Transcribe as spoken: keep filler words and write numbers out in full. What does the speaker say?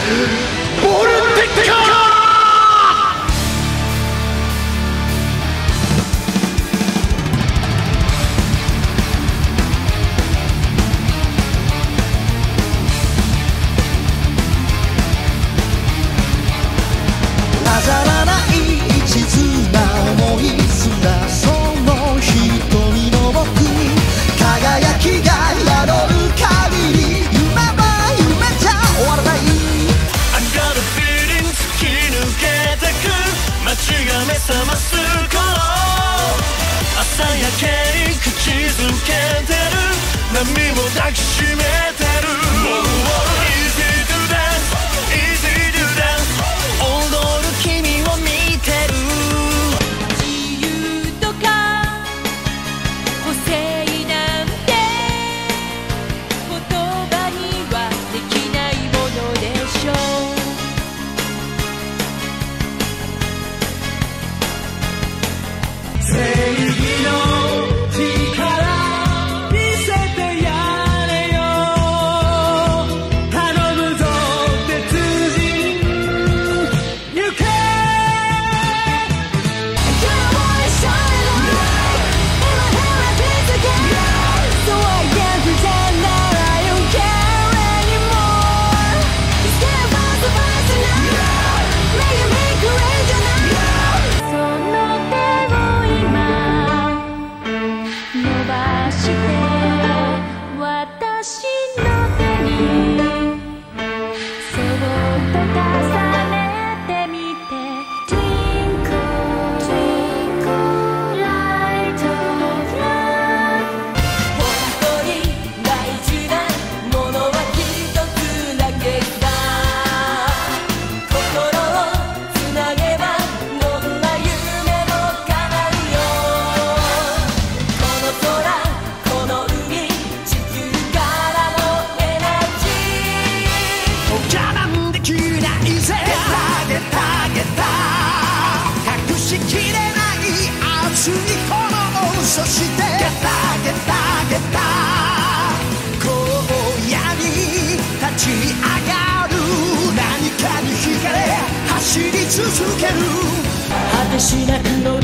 ボルテッカー。 飾らない一途な思いすらその瞳の僕に輝きが宿る限り夢は夢じゃ終わらない。 I got a feeling 突き抜けてく街が目覚ます頃朝焼けに口づけてる波も抱きしめてる Easy to dance Easy to dance 踊る君を見てる自由とか個性なんて言葉にはできないものでしょう。 正義の力見せてやれよ頼むぞ鉄人行け Cowboy shine light in my head beats again So I can't pretend that I don't care anymore It's getting faster faster now Make me crazy now その手を今伸ばして私の手にそっと重ねてみて Twinkle Twinkle Light of Love 本当に大事なものは一つだけさ心をつなげばどんな夢も叶うよこの空この海地球からのエナジー我慢できないぜゲタゲタゲタ隠しきれない熱い炎そしてゲタゲタゲタ荒野に立ち上がる何かに惹かれ走り続ける果てしなく伸